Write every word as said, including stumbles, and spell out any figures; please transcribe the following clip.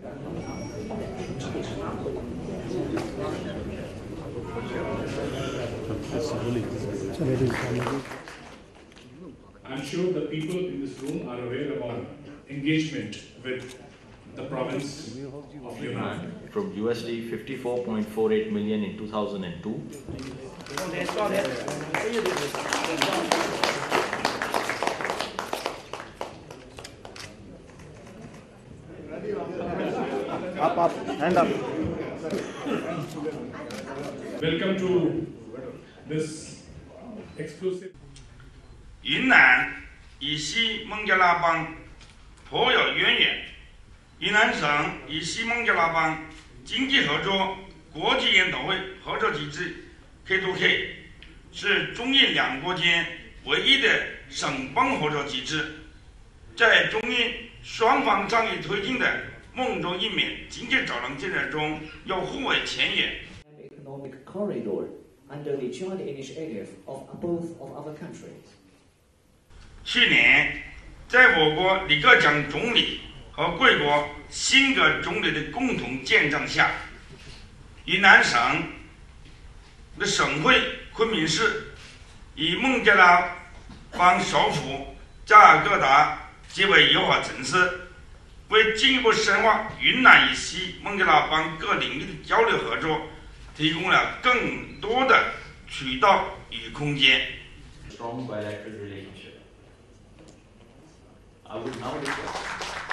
I'm sure the people in this room are aware about engagement with the province of Yunnan. From U S D fifty-four point four eight million in two thousand two. Up, up, hand up. Welcome to this exclusive. 云南与西孟加拉邦颇有渊源。云南省与西孟加拉邦经济合作国际研讨会合作机制 K to K 是中印两国间唯一的省邦合作机制，在中印双方倡议推进的孟中印缅经济走廊建设中又互为前沿。 Economic corridor under the joint initiative of both of our countries. 去年，在我国李克强总理和贵国辛格总理的共同见证下，云南省的省会昆明市与孟加拉邦首府加尔各答结为友好城市，为进一步深化云南与西孟加拉邦各领域的交流合作提供了更多的渠道与空间。 Strong bilateral relationship. I would now request